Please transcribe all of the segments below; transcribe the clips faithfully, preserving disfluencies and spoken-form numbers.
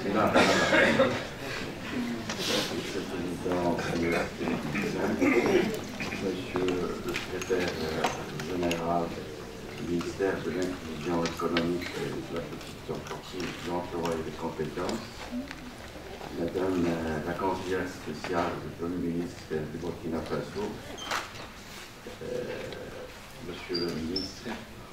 Là, Monsieur le Président, Monsieur le Secrétaire Général du ministère de l'Inclusion économique et de la petite entreprise, de l'emploi et des compétences, Madame la conseillère spéciale du Premier ministre du Burkina Faso, euh, Monsieur le ministre,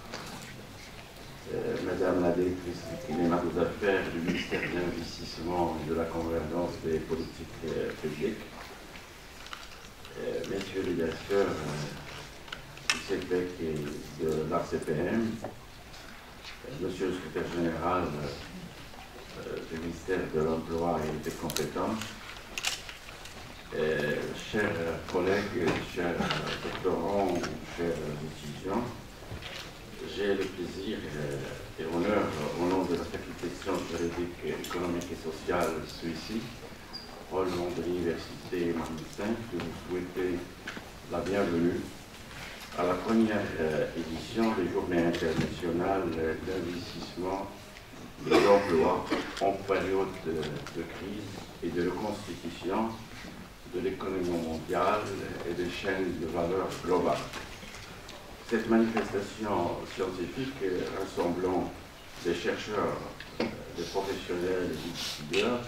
euh, Madame la directrice du climat des affaires du ministère de l'Investissement et de la Convergence des politiques euh, publiques, euh, Messieurs les directeurs euh, du C P E C et de l'A C P M, euh, Monsieur le secrétaire général euh, du ministère de l'Emploi et des compétences, euh, chers collègues, chers doctorants, chers étudiants, j'ai le plaisir et l'honneur, au nom de la faculté de sciences juridiques, économiques et sociales Suisse, au nom de l'université Martin, de vous souhaiter la bienvenue à la première édition des Journées internationales d'investissement et d'emploi en période de, de crise et de reconstitution de l'économie mondiale et des chaînes de valeur globales. Cette manifestation scientifique rassemblant des chercheurs, des professionnels et des décideurs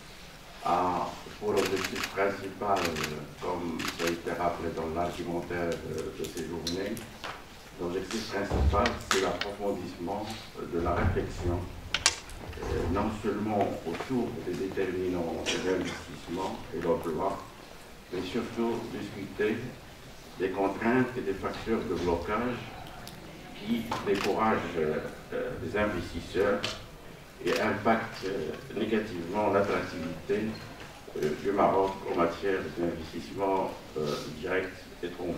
a pour objectif principal, comme ça a été rappelé dans l'argumentaire de, de ces journées, l'objectif principal, c'est l'approfondissement de la réflexion, euh, non seulement autour des déterminants de l'investissement et de l'emploi, mais surtout discuter des contraintes et des facteurs de blocage qui découragent euh, les investisseurs et impactent euh, négativement l'attractivité euh, du Maroc en matière d'investissement euh, direct étranger.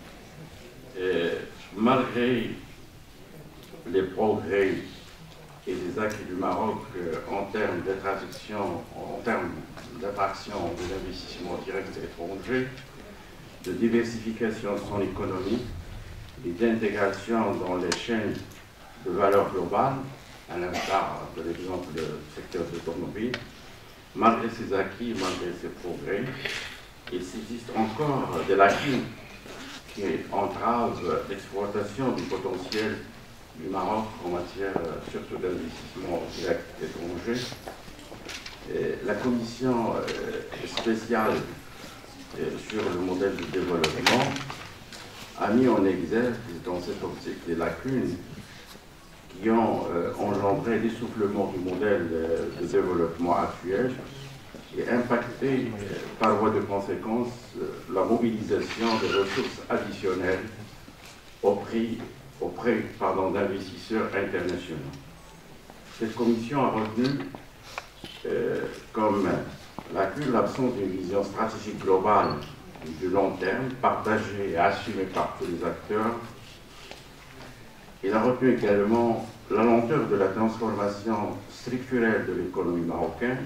Et malgré les progrès et les acquis du Maroc euh, en termes d'attraction, en termes d'attraction de l'investissement direct étranger, de diversification de son économie et d'intégration dans les chaînes de valeur globale, à l'instar de l'exemple du secteur de l'automobile, malgré ces acquis, malgré ces progrès, il existe encore des lacunes qui entravent l'exploitation du potentiel du Maroc en matière surtout d'investissement direct étranger. Et la commission spéciale sur le modèle de développement a mis en exergue dans cette optique des lacunes qui ont euh, engendré l'essoufflement du modèle de, de développement actuel et impacté euh, par voie de conséquence euh, la mobilisation des ressources additionnelles auprès, auprès pardon, d'investisseurs internationaux. Cette commission a retenu euh, comme lacune l'absence d'une vision stratégique globale du long terme, partagée et assumée par tous les acteurs. Il a retenu également la lenteur de la transformation structurelle de l'économie marocaine,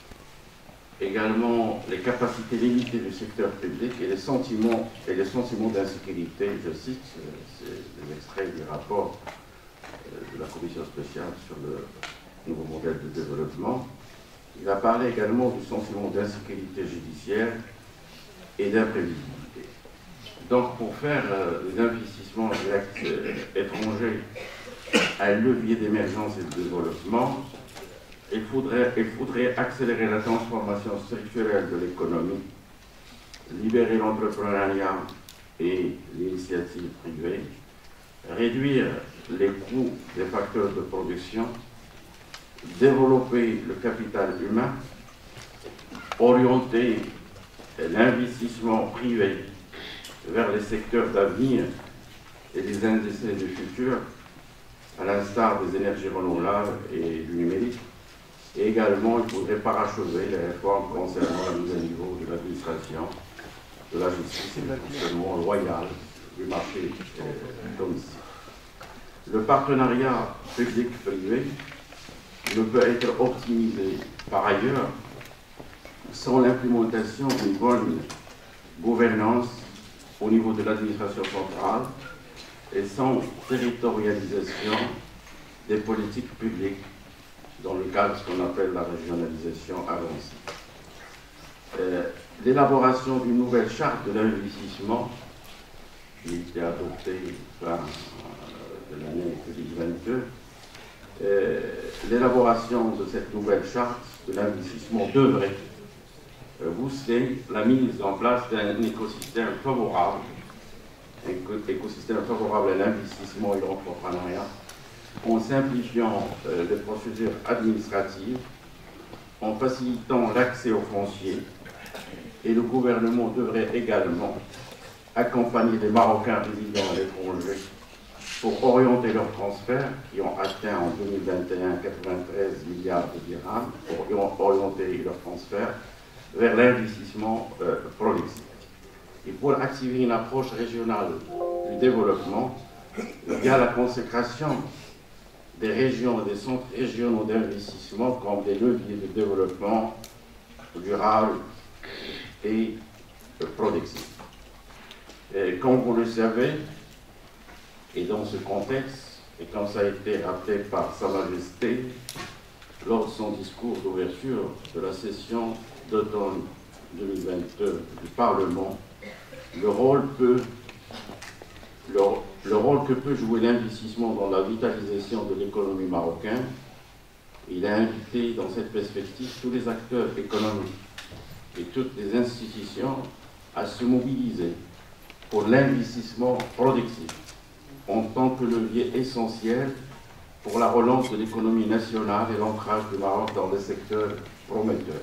également les capacités limitées du secteur public et les sentiments, et les sentiments d'insécurité, je cite, c'est des extraits du rapport de la commission spéciale sur le nouveau modèle de développement. Il a parlé également du sentiment d'insécurité judiciaire et d'imprévisibilité. Donc, pour faire euh, des investissements directs euh, étrangers un levier d'émergence et de développement, il faudrait, il faudrait accélérer la transformation structurelle de l'économie, libérer l'entrepreneuriat et l'initiative privée, réduire les coûts des facteurs de production, développer le capital humain, orienter l'investissement privé vers les secteurs d'avenir et les industries du futur, à l'instar des énergies renouvelables et du numérique. Et également, il faudrait parachever les réformes concernant la mise à niveau de l'administration, de la justice et du fonctionnement loyal du marché domicile. Le partenariat public-privé ne peut être optimisé par ailleurs sans l'implémentation d'une bonne gouvernance au niveau de l'administration centrale et sans territorialisation des politiques publiques dans le cadre de ce qu'on appelle la régionalisation avancée. Euh, L'élaboration d'une nouvelle charte de l'investissement qui a été adoptée fin de l'année deux mille vingt-deux, euh, l'élaboration de cette nouvelle charte de l'investissement devrait euh, booster la mise en place d'un écosystème favorable, un écosystème favorable à l'investissement et l'entrepreneuriat, en simplifiant euh, les procédures administratives, en facilitant l'accès aux fonciers, et le gouvernement devrait également accompagner les Marocains résidant à l'étranger pour orienter leurs transferts, qui ont atteint en deux mille vingt et un quatre-vingt-treize milliards de dirhams, pour orienter leurs transferts vers l'investissement euh, productif. Et pour activer une approche régionale du développement, il y a la consécration des régions et des centres régionaux d'investissement comme des leviers de développement durable et productif. Et comme vous le savez, et dans ce contexte, et comme ça a été rappelé par Sa Majesté lors de son discours d'ouverture de la session d'automne deux mille vingt-deux du Parlement, le rôle, peut, le, le rôle que peut jouer l'investissement dans la vitalisation de l'économie marocaine, il a invité dans cette perspective tous les acteurs économiques et toutes les institutions à se mobiliser pour l'investissement productif en tant que levier essentiel pour la relance de l'économie nationale et l'ancrage du Maroc dans le secteur prometteur.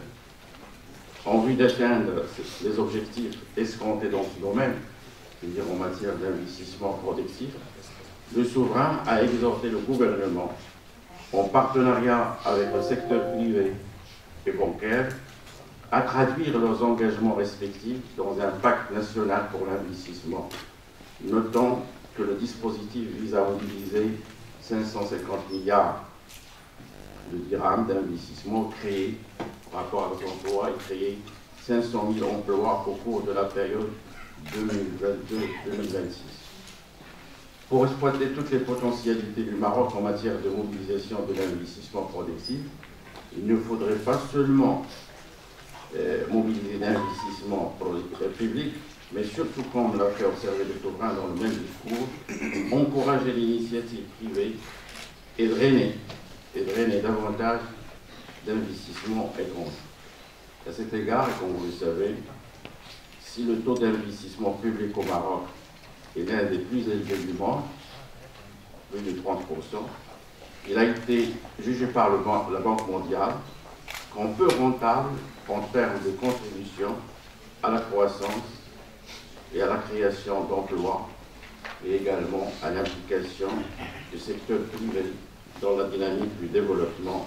En vue d'atteindre les objectifs escomptés dans ce domaine, c'est-à-dire en matière d'investissement productif, le souverain a exhorté le gouvernement, en partenariat avec le secteur privé et bancaire, à traduire leurs engagements respectifs dans un pacte national pour l'investissement, notant que le dispositif vise à mobiliser cinq cent cinquante milliards de dirhams d'investissement créés par rapport à nos emplois et créer cinq cent mille emplois au cours de la période deux mille vingt-deux deux mille vingt-six. Pour exploiter toutes les potentialités du Maroc en matière de mobilisation de l'investissement productif, il ne faudrait pas seulement euh, mobiliser l'investissement public, mais surtout, comme l'a fait observer le souverain dans le même discours, encourager l'initiative privée et drainer, et drainer davantage d'investissements étrangers. À cet égard, et comme vous le savez, si le taux d'investissement public au Maroc est l'un des plus élevés du monde, plus de trente pour cent, il a été jugé par le ban la Banque mondiale comme peu rentable en termes de contribution à la croissance et à la création d'emplois, et également à l'implication du secteur privé dans la dynamique du développement,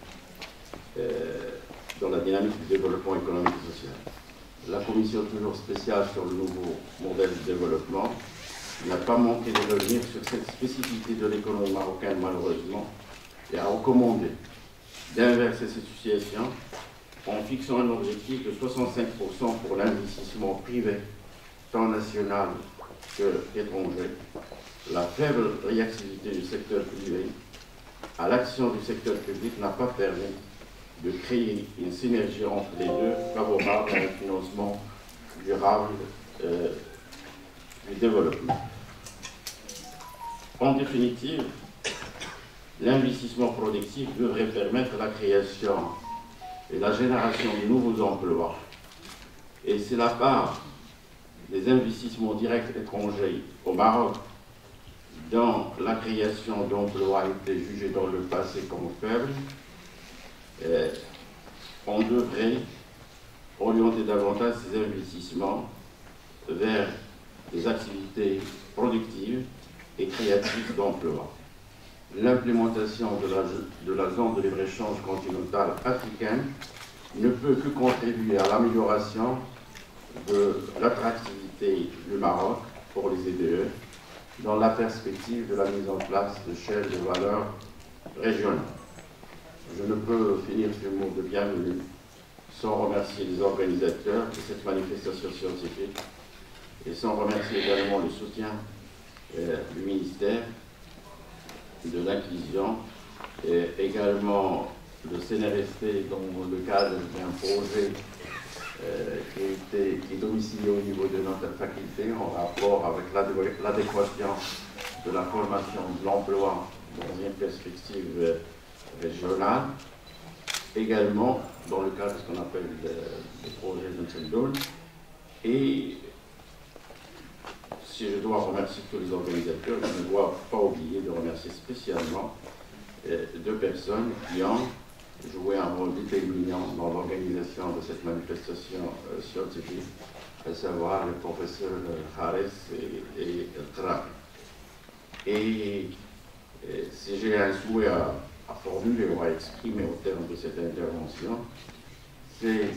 euh, dans la dynamique du développement économique et social. La commission toujours spéciale sur le nouveau modèle de développement n'a pas manqué de revenir sur cette spécificité de l'économie marocaine, malheureusement, et a recommandé d'inverser cette situation en fixant un objectif de soixante-cinq pour cent pour l'investissement privé, tant national qu'étranger. La faible réactivité du secteur privé à l'action du secteur public n'a pas permis de créer une synergie entre les deux favorable à un financement durable euh, du développement. En définitive, l'investissement productif devrait permettre la création et la génération de nouveaux emplois. Et c'est la part des investissements directs étrangers au Maroc dans la création d'emplois a été jugée dans le passé comme faible. Euh, on devrait orienter davantage ces investissements vers des activités productives et créatives d'emploi. L'implémentation de la, de la zone de libre-échange continentale africaine ne peut que contribuer à l'amélioration de l'attractivité du Maroc pour les E D E dans la perspective de la mise en place de chaînes de valeur régionales. Je ne peux finir ce mot de bienvenue sans remercier les organisateurs de cette manifestation scientifique et sans remercier également le soutien euh, du ministère de l'Inclusion et également le C N R S T dans le cadre d'un projet euh, qui, était, qui est domicilié au niveau de notre faculté en rapport avec l'adéquation de la formation de l'emploi dans une perspective régionale, également dans le cadre de ce qu'on appelle le, le projet Zunzendun. Et si je dois remercier tous les organisateurs, je ne dois pas oublier de remercier spécialement euh, deux personnes qui ont joué un rôle déterminant dans l'organisation de cette manifestation euh, scientifique, à savoir le professeur Khares et, et Tra. Et, et si j'ai un souhait à, à formuler ou à exprimer au terme de cette intervention, c'est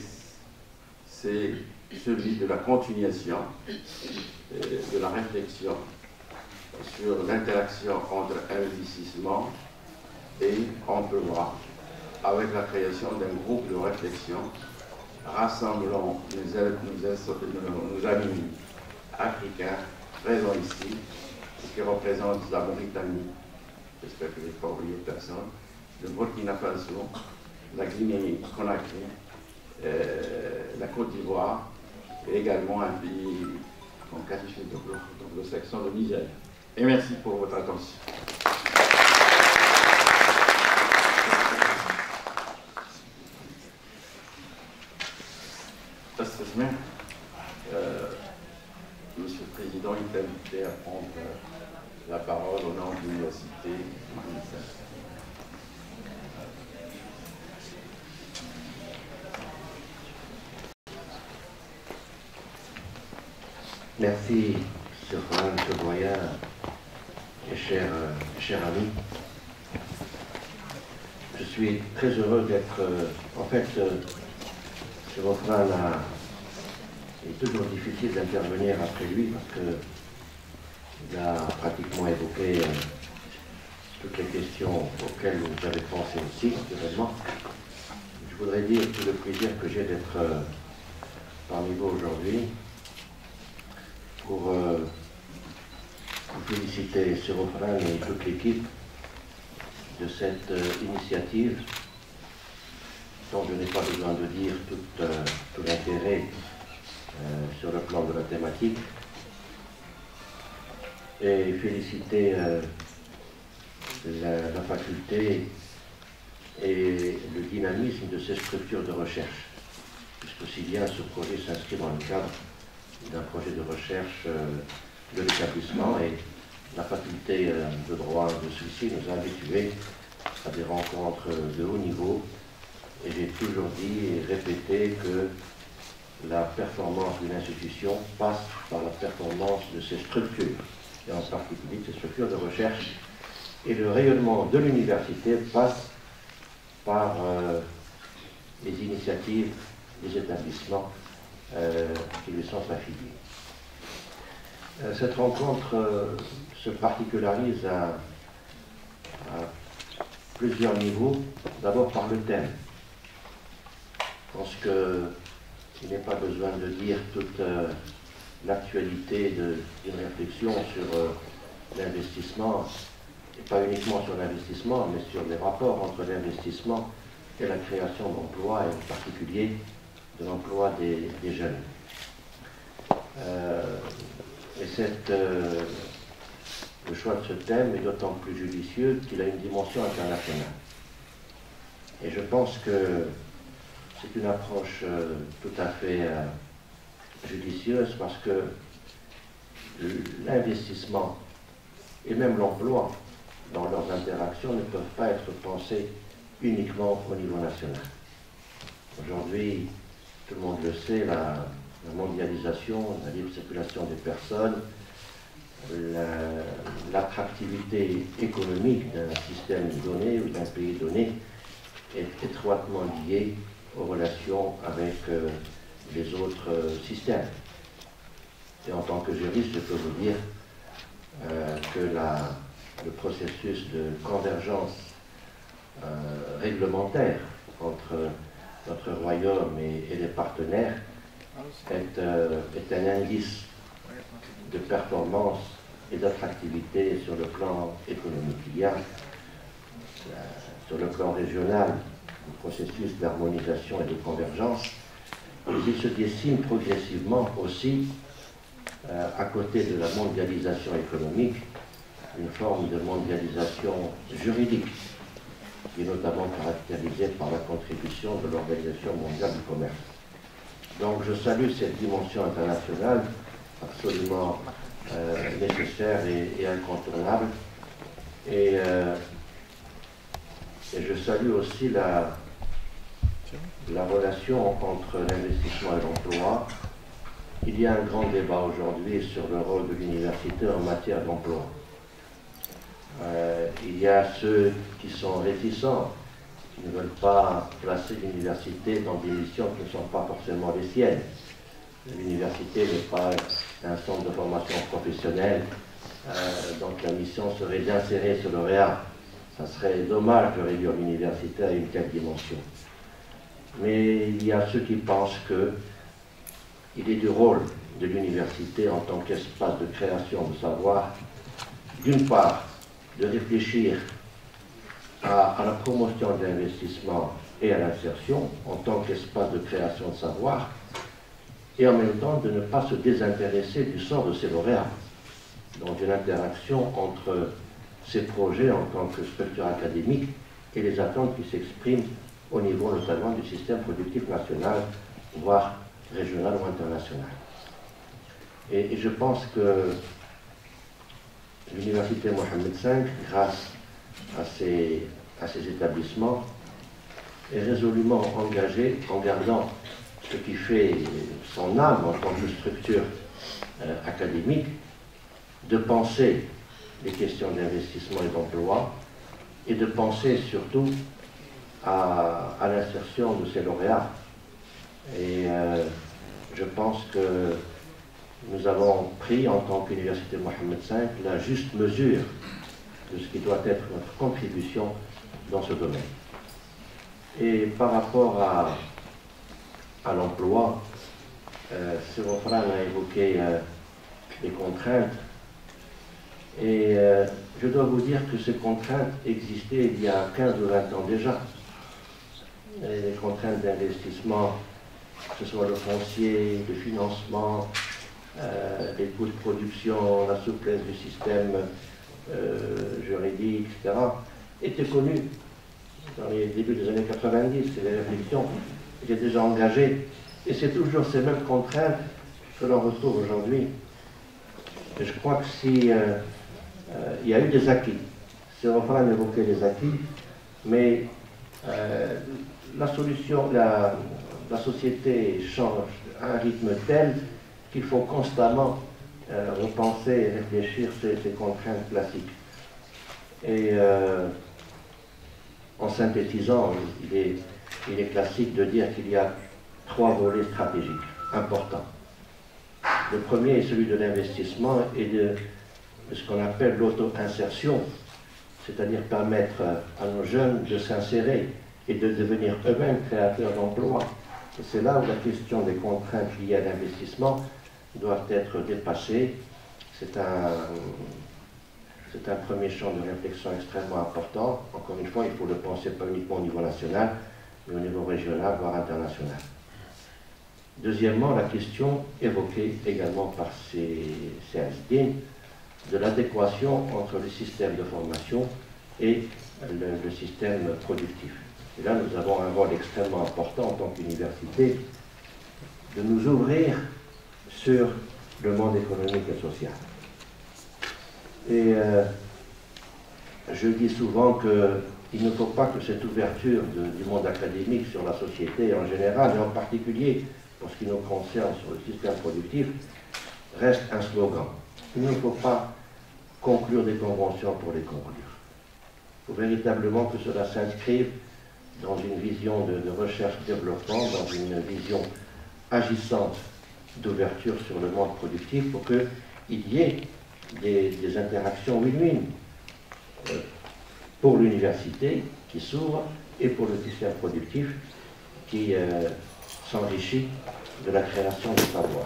celui de la continuation euh, de la réflexion sur l'interaction entre investissement et emploi, avec la création d'un groupe de réflexion rassemblant nos, nos, nos amis africains présents ici, qui représentent la Mauritanie, j'espère que je n'ai pas oublié personne, le Burkina Faso, la Guinée-Conakry, euh, la Côte d'Ivoire, et également un pays qu'on qualifie d'anglo-saxon, le Niger. Et merci pour votre attention. Euh, Monsieur le Président est invité à prendre la parole au nom de l'université. Merci, M. Roland, M. Boyard, et chers, chers amis. Je suis très heureux d'être, euh, en fait, euh, M. Roland a, est toujours difficile d'intervenir après lui parce qu'il a pratiquement évoqué euh, toutes les questions auxquelles vous avez pensé aussi, naturellement. Je voudrais dire tout le plaisir que j'ai d'être euh, parmi vous aujourd'hui pour euh, vous féliciter sur Ofran et toute l'équipe de cette euh, initiative dont je n'ai pas besoin de dire tout, euh, tout l'intérêt euh, sur le plan de la thématique, et féliciter euh, la, la faculté et le dynamisme de ces structures de recherche, puisque si bien ce projet s'inscrit dans le cadre d'un projet de recherche euh, de l'établissement, et la faculté euh, de droit de celui-ci nous a habitués à des rencontres de haut niveau, et j'ai toujours dit et répété que la performance d'une institution passe par la performance de ses structures, et en particulier de ses structures de recherche, et le rayonnement de l'université passe par euh, les initiatives des établissements euh, qui lui sont affiliés. Euh, cette rencontre euh, se particularise à, à plusieurs niveaux. D'abord par le thème. Je pense qu'il n'est pas besoin de dire toute euh, l'actualité d'une réflexion sur euh, l'investissement, et pas uniquement sur l'investissement, mais sur les rapports entre l'investissement et la création d'emplois, et en particulier de l'emploi des, des jeunes. Euh, et cette, euh, le choix de ce thème est d'autant plus judicieux qu'il a une dimension internationale. Et je pense que c'est une approche euh, tout à fait euh, judicieuse, parce que l'investissement et même l'emploi dans leurs interactions ne peuvent pas être pensés uniquement au niveau national. Aujourd'hui, tout le monde le sait, la, la mondialisation, la libre circulation des personnes, l'attractivité la, économique d'un système donné ou d'un pays donné est étroitement liée aux relations avec euh, les autres euh, systèmes. Et en tant que juriste, je peux vous dire euh, que la, le processus de convergence euh, réglementaire entre notre royaume et, et les partenaires est, euh, est un indice de performance et d'attractivité sur le plan économique. Il y a, euh, sur le plan régional, du processus d'harmonisation et de convergence, mais il se dessine progressivement aussi, euh, à côté de la mondialisation économique, une forme de mondialisation juridique, qui est notamment caractérisée par la contribution de l'Organisation mondiale du commerce. Donc je salue cette dimension internationale absolument euh, nécessaire et, et incontournable. Et, euh, et je salue aussi la, la relation entre l'investissement et l'emploi. Il y a un grand débat aujourd'hui sur le rôle de l'université en matière d'emploi. Euh, il y a ceux qui sont réticents, qui ne veulent pas placer l'université dans des missions qui ne sont pas forcément les siennes. L'université n'est pas un centre de formation professionnelle, euh, donc la mission serait d'insérer ce lauréat. Ça serait dommage de réduire l'université à une telle dimension. Mais il y a ceux qui pensent qu'il est du rôle de l'université en tant qu'espace de création de savoir, d'une part, de réfléchir à, à la promotion de l'investissement et à l'insertion en tant qu'espace de création de savoir, et en même temps de ne pas se désintéresser du sort de ces lauréats, dans une interaction entre ces projets en tant que structure académique et les attentes qui s'expriment au niveau notamment du système productif national, voire régional ou international. Et, et je pense que l'Université Mohammed cinq, grâce à ces, à ces établissements, est résolument engagée en gardant ce qui fait son âme en tant que structure euh, académique, de penser les questions d'investissement et d'emploi, et de penser surtout à, à l'insertion de ces lauréats. Et euh, je pense que nous avons pris, en tant qu'Université Mohammed cinq, la juste mesure de ce qui doit être notre contribution dans ce domaine. Et par rapport à, à l'emploi, euh, Sérofran a évoqué euh, les contraintes, et euh, je dois vous dire que ces contraintes existaient il y a quinze ou vingt ans déjà. Et les contraintes d'investissement, que ce soit le foncier, le financement, Euh, les coûts de production, la souplesse du système euh, juridique, et cetera, étaient connus dans les débuts des années quatre-vingt-dix, et les réflexions étaient déjà engagées. Et c'est toujours ces mêmes contraintes que l'on retrouve aujourd'hui. Et je crois que si euh, euh, il y a eu des acquis, c'est enfin d'évoquer les acquis, mais euh, la solution, la, la société change à un rythme tel qu'il faut constamment euh, repenser et réfléchir ces, ces contraintes classiques. Et euh, en synthétisant, il est, il est classique de dire qu'il y a trois volets stratégiques importants. Le premier est celui de l'investissement et de, de ce qu'on appelle l'auto-insertion, c'est-à-dire permettre à nos jeunes de s'insérer et de devenir eux-mêmes créateurs d'emplois. Et c'est là où la question des contraintes liées à l'investissement doivent être dépassées. C'est un, c'est un premier champ de réflexion extrêmement important. Encore une fois, il faut le penser pas uniquement au niveau national, mais au niveau régional, voire international. Deuxièmement, la question évoquée également par ces, ces A S D I N de l'adéquation entre le système de formation et le, le système productif. Et là, nous avons un rôle extrêmement important en tant qu'université de nous ouvrir sur le monde économique et social. Et euh, je dis souvent qu'il ne faut pas que cette ouverture de, du monde académique sur la société en général, et en particulier pour ce qui nous concerne sur le système productif, reste un slogan. Il ne faut pas conclure des conventions pour les conclure. Il faut véritablement que cela s'inscrive dans une vision de, de recherche-développement, dans une vision agissante d'ouverture sur le monde productif pour qu'il y ait des, des interactions win-win euh, pour l'université qui s'ouvre et pour le système productif qui euh, s'enrichit de la création de savoir.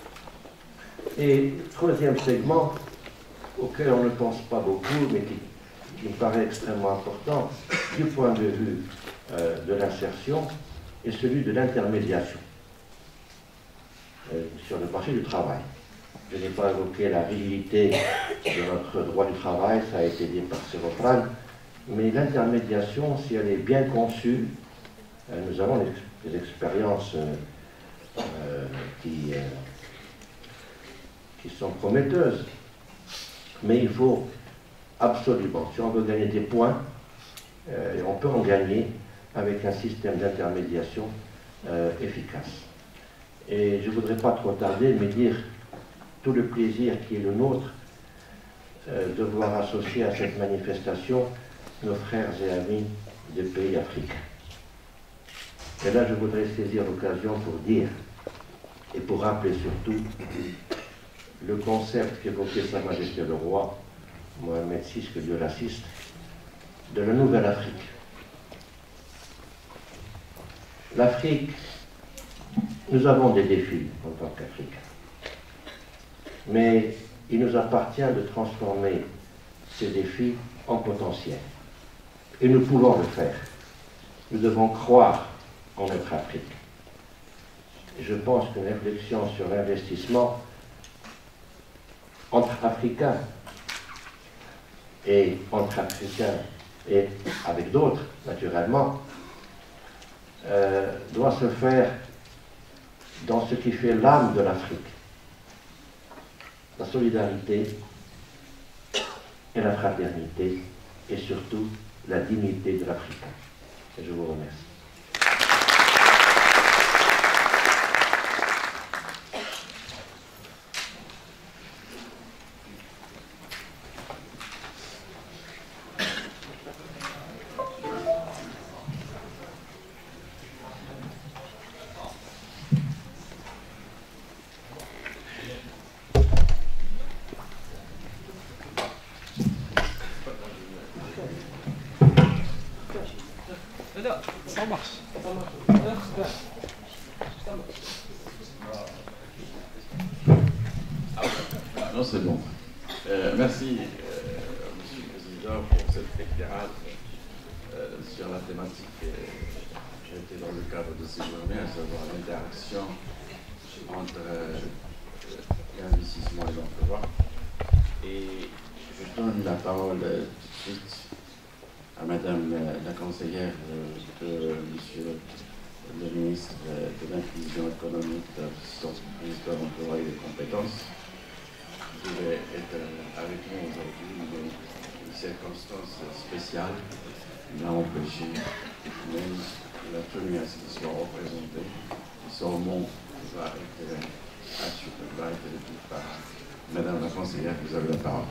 Et troisième segment, auquel on ne pense pas beaucoup, mais qui, qui me paraît extrêmement important, du point de vue euh, de l'insertion est celui de l'intermédiation euh, sur le marché du travail. Je n'ai pas évoqué la rigidité de notre droit du travail, ça a été dit par Séropran, mais l'intermédiation, si elle est bien conçue, euh, nous avons des, des expériences euh, euh, qui, euh, qui sont prometteuses, mais il faut absolument, si on veut gagner des points, euh, et on peut en gagner avec un système d'intermédiation euh, efficace. Et je ne voudrais pas trop tarder, mais dire tout le plaisir qui est le nôtre euh, de voir associer à cette manifestation nos frères et amis des pays africains. Et là, je voudrais saisir l'occasion pour dire, et pour rappeler surtout, le concept qu'évoquait Sa Majesté le Roi, Mohamed six, que Dieu l'assiste, de la Nouvelle Afrique. L'Afrique, nous avons des défis en tant qu'Africains. Mais il nous appartient de transformer ces défis en potentiel. Et nous pouvons le faire. Nous devons croire en notre Afrique. Et je pense qu'une réflexion sur l'investissement entre Africains et entre Africains et avec d'autres, naturellement, euh, doit se faire dans ce qui fait l'âme de l'Afrique. La solidarité et la fraternité et surtout la dignité de l'Africain. Et je vous remercie. Ça marche. Non, c'est bon. Euh, merci, euh, Monsieur le Président, pour cet éclairage euh, sur la thématique euh, qui était dans le cadre de ces journées, à savoir l'interaction entre euh, l'investissement et l'emploi. Et je donne la parole euh, tout de suite à Madame euh, la conseillère euh, de Monsieur le ministre euh, de l'Inclusion économique, de l'assistance de l'emploi et des compétences. Vous devez être euh, avec nous aujourd'hui, mais une circonstance spéciale l'a empêché, mais il a tenu à ce qu'il soit représenté. Son mot va être assuré, va être dit par Madame la conseillère, vous avez la parole.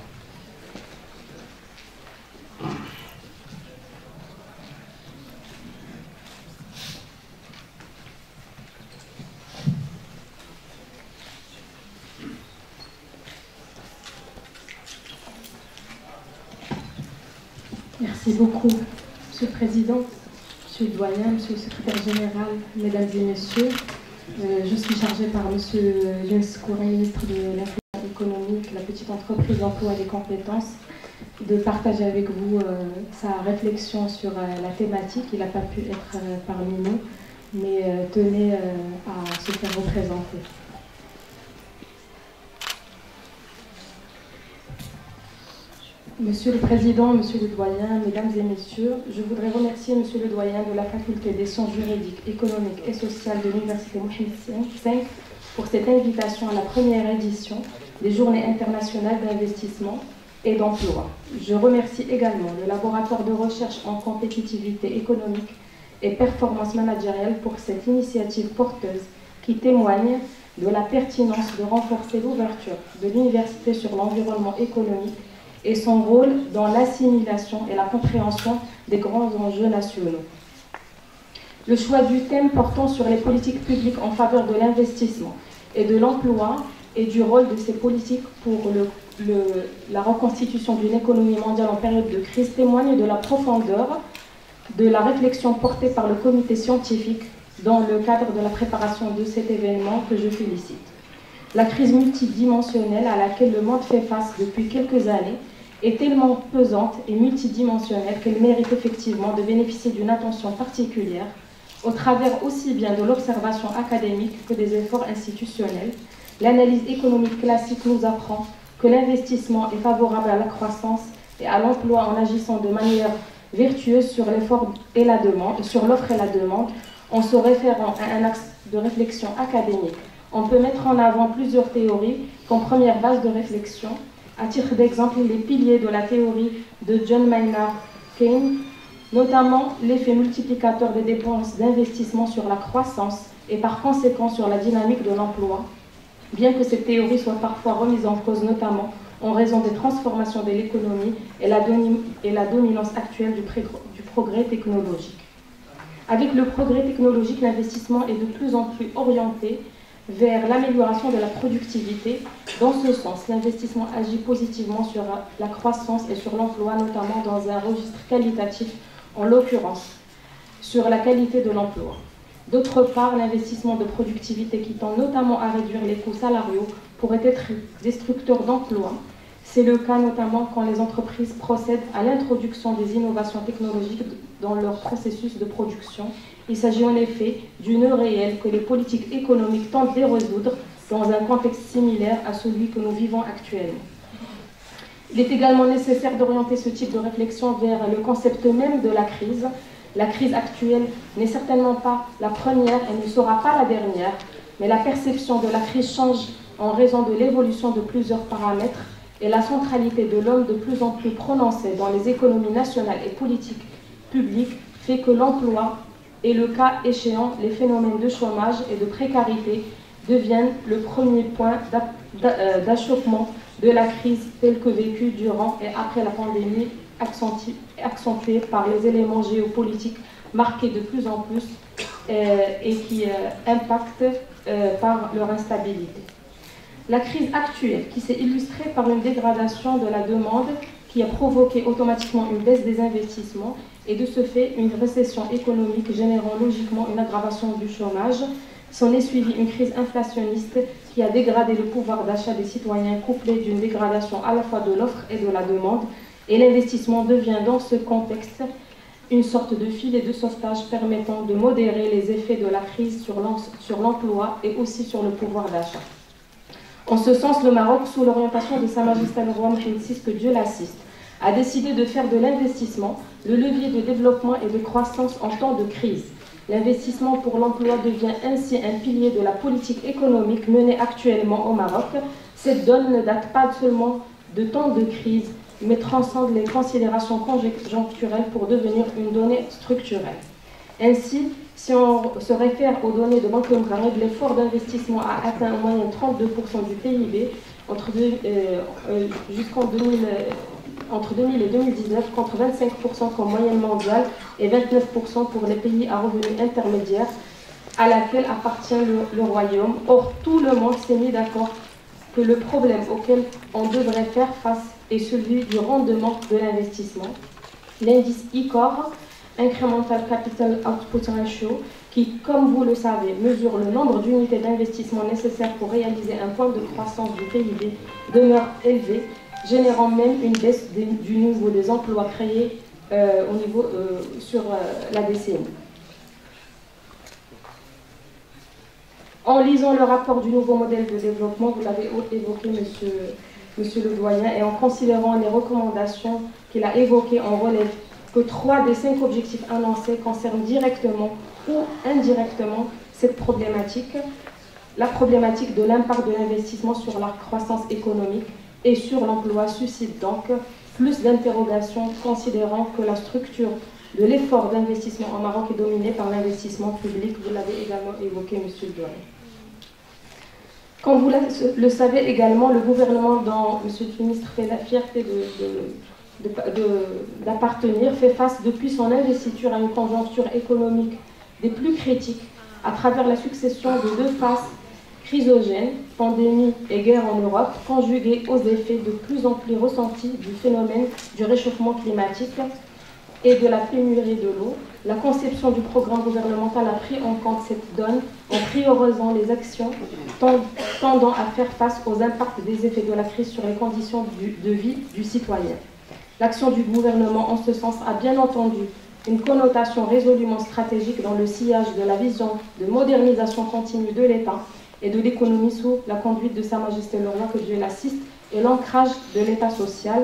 Merci beaucoup, Monsieur le Président, Monsieur le Doyen, Monsieur le Secrétaire Général, Mesdames et Messieurs. Euh, je suis chargée par Monsieur Younes Kouré, ministre de l'Inclusion économique, la petite entreprise, l'emploi et les compétences, de partager avec vous euh, sa réflexion sur euh, la thématique. Il n'a pas pu être euh, parmi nous, mais euh, tenait euh, à se faire représenter. Monsieur le Président, Monsieur le Doyen, Mesdames et Messieurs, je voudrais remercier Monsieur le Doyen de la Faculté des sciences juridiques, économiques et sociales de l'Université Mohamed cinq pour cette invitation à la première édition des Journées internationales d'investissement et d'emploi. Je remercie également le laboratoire de recherche en compétitivité économique et performance managériale pour cette initiative porteuse qui témoigne de la pertinence de renforcer l'ouverture de l'université sur l'environnement économique et son rôle dans l'assimilation et la compréhension des grands enjeux nationaux. Le choix du thème portant sur les politiques publiques en faveur de l'investissement et de l'emploi et du rôle de ces politiques pour le, le, la reconstitution d'une économie mondiale en période de crise témoigne de la profondeur de la réflexion portée par le comité scientifique dans le cadre de la préparation de cet événement que je félicite. La crise multidimensionnelle à laquelle le monde fait face depuis quelques années est tellement pesante et multidimensionnelle qu'elle mérite effectivement de bénéficier d'une attention particulière au travers aussi bien de l'observation académique que des efforts institutionnels. L'analyse économique classique nous apprend que l'investissement est favorable à la croissance et à l'emploi en agissant de manière vertueuse sur l'effort et la demande, sur l'offre et la demande, en se référant à un axe de réflexion académique. On peut mettre en avant plusieurs théories comme première base de réflexion. À titre d'exemple, les piliers de la théorie de John Maynard Keynes, notamment l'effet multiplicateur des dépenses d'investissement sur la croissance et par conséquent sur la dynamique de l'emploi, bien que cette théorie soit parfois remise en cause, notamment en raison des transformations de l'économie et la, et la dominance actuelle du, du progrès technologique. Avec le progrès technologique, l'investissement est de plus en plus orienté vers l'amélioration de la productivité. Dans ce sens, l'investissement agit positivement sur la croissance et sur l'emploi, notamment dans un registre qualitatif, en l'occurrence sur la qualité de l'emploi. D'autre part, l'investissement de productivité qui tend notamment à réduire les coûts salariaux pourrait être destructeur d'emplois. C'est le cas notamment quand les entreprises procèdent à l'introduction des innovations technologiques dans leur processus de production. Il s'agit en effet du nœud réel que les politiques économiques tentent de résoudre dans un contexte similaire à celui que nous vivons actuellement. Il est également nécessaire d'orienter ce type de réflexion vers le concept même de la crise. La crise actuelle n'est certainement pas la première et ne sera pas la dernière, mais la perception de la crise change en raison de l'évolution de plusieurs paramètres et la centralité de l'homme de plus en plus prononcée dans les économies nationales et politiques publiques fait que l'emploi et le cas échéant, les phénomènes de chômage et de précarité deviennent le premier point d'achoppement de la crise telle que vécue durant et après la pandémie, accentuée par les éléments géopolitiques marqués de plus en plus euh, et qui euh, impactent euh, par leur instabilité. La crise actuelle, qui s'est illustrée par une dégradation de la demande qui a provoqué automatiquement une baisse des investissements et de ce fait une récession économique générant logiquement une aggravation du chômage, s'en est suivie une crise inflationniste qui a dégradé le pouvoir d'achat des citoyens, couplée d'une dégradation à la fois de l'offre et de la demande. Et l'investissement devient dans ce contexte une sorte de filet de sauvetage permettant de modérer les effets de la crise sur l'emploi et aussi sur le pouvoir d'achat. En ce sens, le Maroc, sous l'orientation de Sa Majesté le roi Mohamed six, que Dieu l'assiste, a décidé de faire de l'investissement le levier de développement et de croissance en temps de crise. L'investissement pour l'emploi devient ainsi un pilier de la politique économique menée actuellement au Maroc. Cette donne ne date pas seulement de temps de crise, mais transcende les considérations conjoncturelles pour devenir une donnée structurelle. Ainsi, si on se réfère aux données de Banque Mondiale, l'effort d'investissement a atteint en moyenne trente-deux pour cent du P I B entre deux, euh, euh, jusqu'en deux mille, euh, entre deux mille et deux mille dix-neuf, contre vingt-cinq pour cent comme moyenne mondiale et vingt-neuf pour cent pour les pays à revenus intermédiaires à laquelle appartient le, le Royaume. Or, tout le monde s'est mis d'accord que le problème auquel on devrait faire face est celui du rendement de l'investissement. L'indice I C O R, Incremental Capital Output Ratio, qui, comme vous le savez, mesure le nombre d'unités d'investissement nécessaires pour réaliser un point de croissance du P I B, demeure élevé, générant même une baisse de, du niveau des emplois créés euh, au niveau, euh, sur euh, la décennie. En lisant le rapport du nouveau modèle de développement, vous l'avez évoqué, monsieur, monsieur le doyen, et en considérant les recommandations qu'il a évoquées, on relève que trois des cinq objectifs annoncés concernent directement ou indirectement cette problématique, la problématique de l'impact de l'investissement sur la croissance économique et sur l'emploi suscite donc plus d'interrogations, considérant que la structure de l'effort d'investissement au Maroc est dominée par l'investissement public. Vous l'avez également évoqué, monsieur le doyen. Comme vous le savez également, le gouvernement dont monsieur le ministre fait la fierté d'appartenir fait face depuis son investiture à une conjoncture économique des plus critiques à travers la succession de deux phases chrysogènes, pandémie et guerre en Europe, conjuguées aux effets de plus en plus ressentis du phénomène du réchauffement climatique. et de la pénurie de l'eau, la conception du programme gouvernemental a pris en compte cette donne en priorisant les actions tendant à faire face aux impacts des effets de la crise sur les conditions de vie du citoyen. L'action du gouvernement en ce sens a bien entendu une connotation résolument stratégique dans le sillage de la vision de modernisation continue de l'État et de l'économie sous la conduite de Sa Majesté le Roi, que Dieu l'assiste, et l'ancrage de l'État social.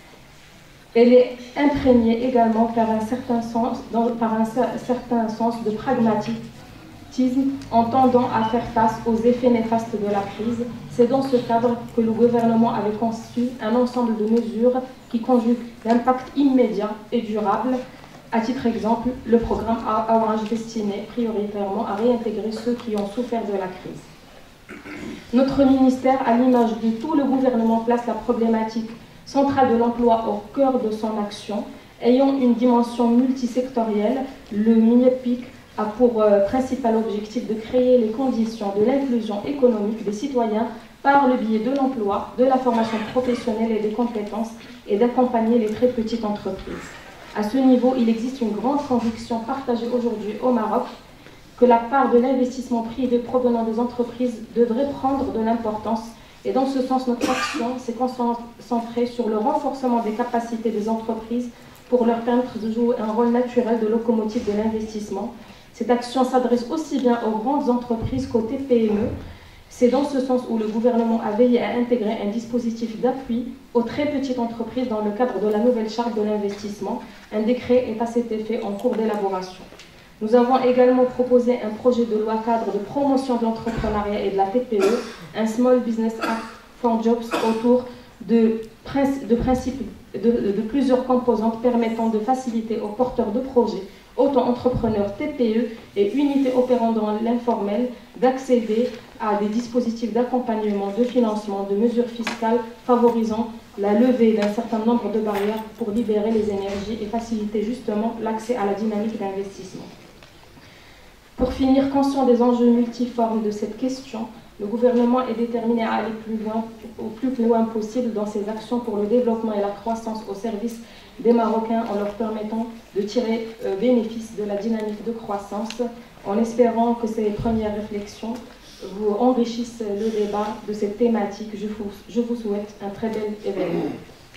Elle est imprégnée également par un certain sens, dans, par un certain sens de pragmatisme en tendant à faire face aux effets néfastes de la crise. C'est dans ce cadre que le gouvernement avait conçu un ensemble de mesures qui conjuguent l'impact immédiat et durable. À titre d'exemple, le programme Aouaraj destiné prioritairement à réintégrer ceux qui ont souffert de la crise. Notre ministère, à l'image de tout le gouvernement, place la problématique centrale de l'emploi au cœur de son action. Ayant une dimension multisectorielle, le MIEPIC a pour euh, principal objectif de créer les conditions de l'inclusion économique des citoyens par le biais de l'emploi, de la formation professionnelle et des compétences, et d'accompagner les très petites entreprises. À ce niveau, il existe une grande conviction partagée aujourd'hui au Maroc que la part de l'investissement privé provenant des entreprises devrait prendre de l'importance. Et dans ce sens, notre action s'est concentrée sur le renforcement des capacités des entreprises pour leur permettre de jouer un rôle naturel de locomotive de l'investissement. Cette action s'adresse aussi bien aux grandes entreprises qu'aux T P M E. C'est dans ce sens où le gouvernement a veillé à intégrer un dispositif d'appui aux très petites entreprises dans le cadre de la nouvelle charte de l'investissement. Un décret est à cet effet en cours d'élaboration. Nous avons également proposé un projet de loi cadre de promotion de l'entrepreneuriat et de la T P E, un Small Business Act for Jobs autour de, princi de principes de, de plusieurs composantes permettant de faciliter aux porteurs de projets, auto-entrepreneurs, T P E et unités opérant dans l'informel d'accéder à des dispositifs d'accompagnement, de financement, de mesures fiscales favorisant la levée d'un certain nombre de barrières pour libérer les énergies et faciliter justement l'accès à la dynamique d'investissement. Pour finir, conscient des enjeux multiformes de cette question, le gouvernement est déterminé à aller plus loin, au plus loin possible dans ses actions pour le développement et la croissance au service des Marocains en leur permettant de tirer euh, bénéfice de la dynamique de croissance, en espérant que ces premières réflexions vous enrichissent le débat de cette thématique. Je vous, je vous souhaite un très bel événement.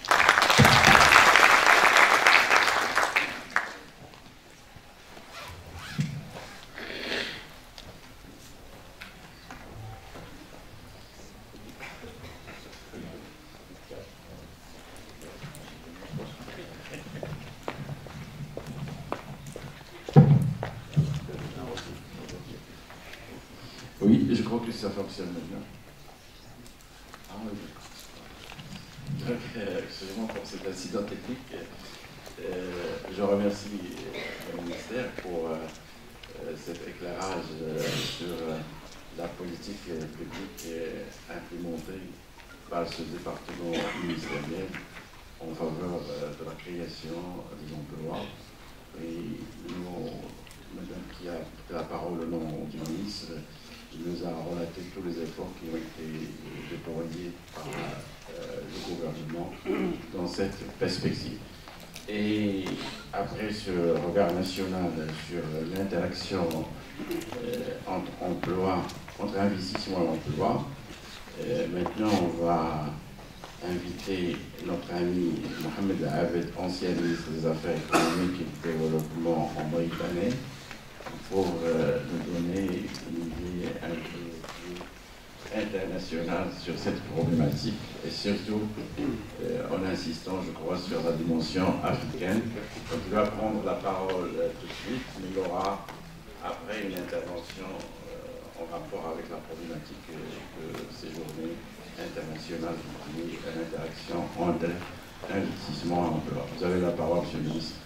Oui, je crois que ça fonctionne maintenant. Ah oui, donc, euh, excusez-moi pour cet incident technique. Euh, je remercie le ministère pour euh, cet éclairage euh, sur euh, la politique publique euh, implémentée par ce département ministériel en faveur euh, de la création des emplois. Et nous, madame qui a pris la parole au nom du ministre, il nous a relaté tous les efforts qui ont été déployés par euh, le gouvernement dans cette perspective. Et après ce regard national sur l'interaction euh, entre emploi, entre investissement et emploi, euh, maintenant on va inviter notre ami Mohamed Abed, ancien ministre des Affaires économiques et du développement en Mauritanie, pour euh, nous donner une idée un peu plus internationale sur cette problématique et surtout euh, en insistant, je crois, sur la dimension africaine. Donc il va prendre la parole euh, tout de suite, mais il y aura après une intervention euh, en rapport avec la problématique euh, de ces journées internationales qui est l'interaction entre investissement et emploi. Vous avez la parole, Monsieur le ministre.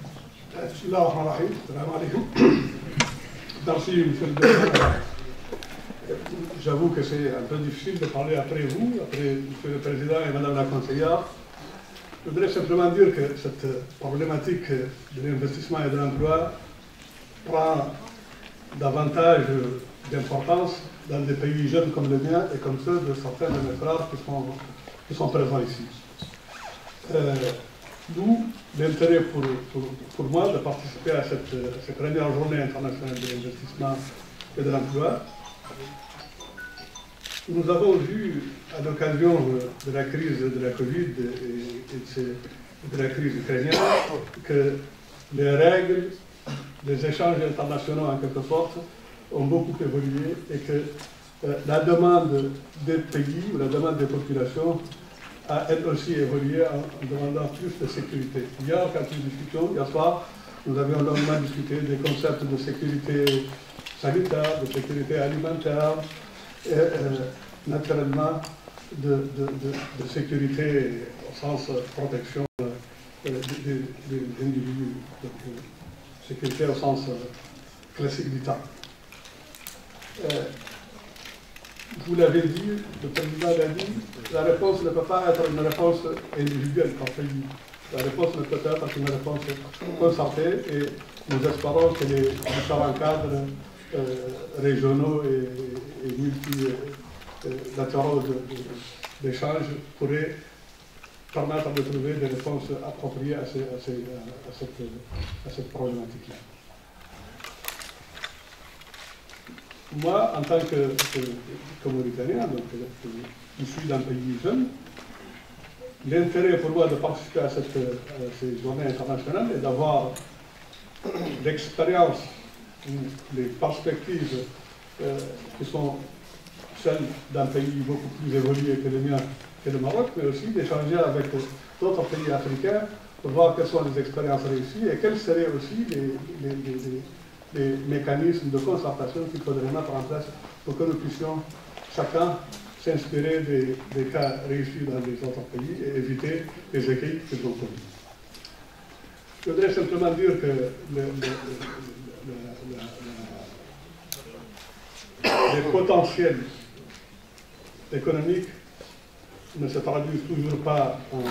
Merci, monsieur le président. J'avoue que c'est un peu difficile de parler après vous, après monsieur le président et madame la conseillère. Je voudrais simplement dire que cette problématique de l'investissement et de l'emploi prend davantage d'importance dans des pays jeunes comme le mien et comme ceux de certains de mes frères qui sont, qui sont présents ici. Euh, D'où l'intérêt pour, pour, pour moi de participer à cette, cette première journée internationale de l'investissement et de l'emploi. Nous avons vu, à l'occasion de la crise de la Covid et, et de, ces, de la crise ukrainienne, que les règles des échanges internationaux, en quelque sorte, ont beaucoup évolué et que euh, la demande des pays ou la demande des populations a elle aussi évolué en, en demandant plus de sécurité. Hier, quand nous discutions, hier soir, nous avions longuement discuté des concepts de sécurité sanitaire, de sécurité alimentaire, et euh, naturellement de, de, de, de sécurité au sens protection euh, des, des, des individus, donc, euh, sécurité au sens euh, classique du terme. Euh, vous l'avez dit, le président l'a dit, la réponse ne peut pas être une réponse individuelle par pays. La réponse ne peut être qu'une réponse concertée et nous espérons que les différents cadres euh, régionaux et, et multilatéraux d'échange pourraient permettre de trouver des réponses appropriées à, ces, à, ces, à cette, à cette problématique-là. Moi, en tant que, que, que Mauritanien, donc issu d'un pays jeune, l'intérêt pour moi de participer à, cette, à ces journées internationales est d'avoir l'expérience, les perspectives euh, qui sont celles d'un pays beaucoup plus évolué que le mien, que le Maroc, mais aussi d'échanger avec d'autres pays africains pour voir quelles sont les expériences réussies et quels seraient aussi les, les, les, les les mécanismes de concertation qu'il faudrait mettre en place pour que nous puissions chacun s'inspirer des, des cas réussis dans les autres pays et éviter les écueils qu'ils ont connus. Je voudrais simplement dire que le, le, le, le, les potentiels économiques ne se traduisent toujours pas en,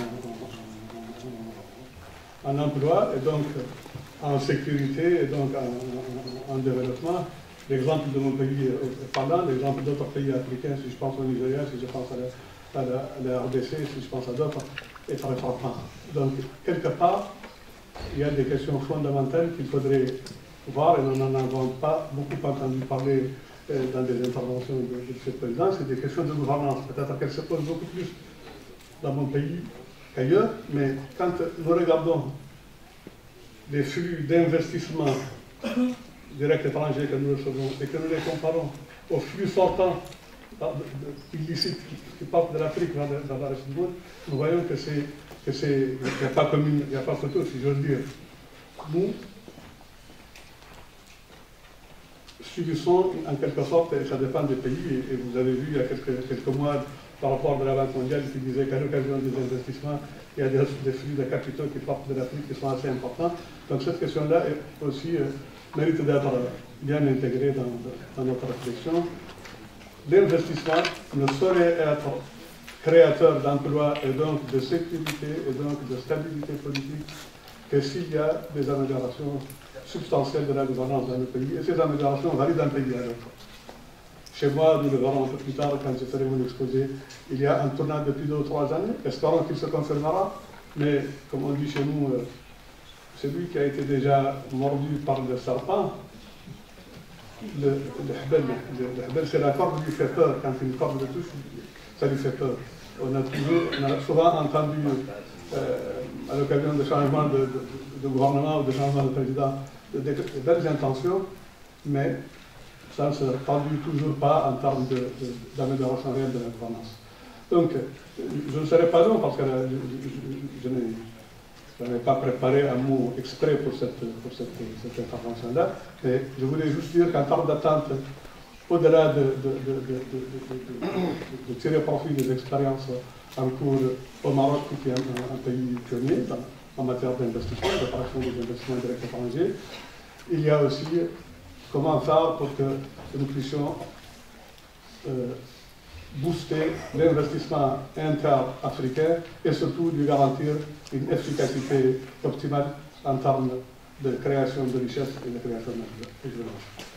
en, en, en emploi et donc en sécurité et donc en, en, en développement. L'exemple de mon pays est parlant, l'exemple d'autres pays africains, si je pense au Nigeria, si je pense à la, à la, à la R D C, si je pense à d'autres, est très frappant. Donc, quelque part, il y a des questions fondamentales qu'il faudrait voir, et nous n'en avons pas beaucoup entendu parler euh, dans des interventions de, de ce président, c'est des questions de gouvernance. Peut-être qu'elles se posent beaucoup plus dans mon pays qu'ailleurs, mais quand nous regardons les flux d'investissement direct étrangers que nous recevons et que nous les comparons aux flux sortants illicites qui partent de l'Afrique vers, vers la reste du monde, nous voyons que c'est que c'est il n'y a pas commune, il n'y a pas photo, si j'ose dire. Nous subissons en quelque sorte, et ça dépend des pays, et, et vous avez vu il y a quelques, quelques mois par rapport de la Banque mondiale qui disait qu'à l'occasion des investissements, il y a des, des flux de capitaux qui partent de l'Afrique qui sont assez importants. Donc cette question-là aussi euh, mérite d'être bien intégrée dans, dans notre réflexion. L'investissement ne saurait être créateur d'emplois et donc de sécurité et donc de stabilité politique que s'il y a des améliorations substantielles de la gouvernance dans le pays. Et ces améliorations varient d'un pays à l'autre. Chez moi, nous le verrons un peu plus tard quand je ferai mon exposé, il y a un tournant depuis deux ou trois années. Espérons qu'il se confirmera. Mais comme on dit chez nous, euh, celui qui a été déjà mordu par le serpent, le, le hbel, le, le hbel c'est la corde lui fait peur. Quand une corde le touche, ça lui fait peur. On a, toujours, on a souvent entendu, euh, à l'occasion de changements de, de, de gouvernement ou de changements de président, de, de, de belles intentions, mais ça ne se traduit toujours pas en termes d'amélioration réelle de la gouvernance. Donc, je ne serai pas long parce que je, je, je n'avais pas préparé un mot exprès pour cette, pour cette, cette intervention-là, mais je voulais juste dire qu'en termes d'attente, au-delà de, de, de, de, de, de, de tirer profit des expériences en cours au Maroc, qui est un, un pays pionnier en matière d'investissement, d'opération des investissements directs étrangers, il y a aussi comment faire pour que nous puissions euh, booster l'investissement inter-africain et surtout lui garantir une efficacité optimale en termes de création de richesses et de création d'emplois.